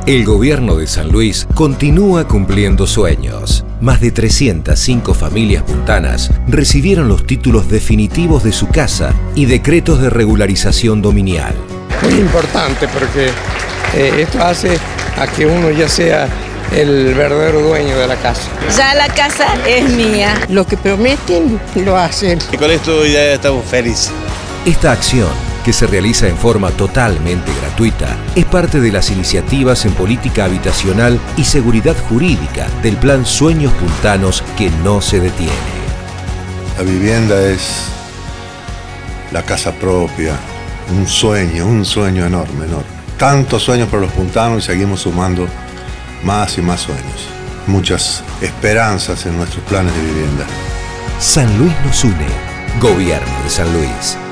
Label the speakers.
Speaker 1: El gobierno de San Luis continúa cumpliendo sueños. Más de 305 familias puntanas recibieron los títulos definitivos de su casa y decretos de regularización dominial.
Speaker 2: Muy importante porque esto hace a que uno ya sea el verdadero dueño de la casa.
Speaker 3: Ya la casa es mía.
Speaker 4: Lo que prometen, lo hacen.
Speaker 5: Y con esto ya estamos felices.
Speaker 1: Esta acción, que se realiza en forma totalmente gratuita, es parte de las iniciativas en política habitacional y seguridad jurídica del Plan Sueños Puntanos que no se detiene.
Speaker 6: La vivienda es la casa propia, un sueño enorme. Tantos sueños para los puntanos y seguimos sumando más y más sueños. Muchas esperanzas en nuestros planes de vivienda.
Speaker 1: San Luis nos une. Gobierno de San Luis.